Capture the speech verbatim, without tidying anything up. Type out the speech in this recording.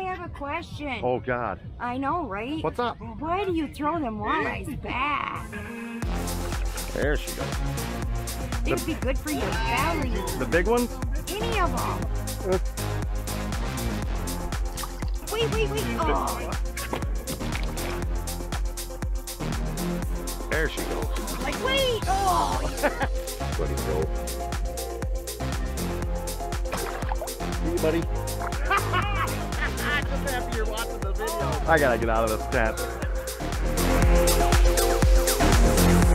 have a question. Oh, God. I know, right? What's up? Why do you throw them walleyes back? There she goes. It'd be good for your belly. The big ones? Any of them. Uh, Wait, wait, wait. Oh, there she goes. like, wait. Oh. Buddy, go. See you, buddy. Just after you're watching the video. I gotta get out of this tent.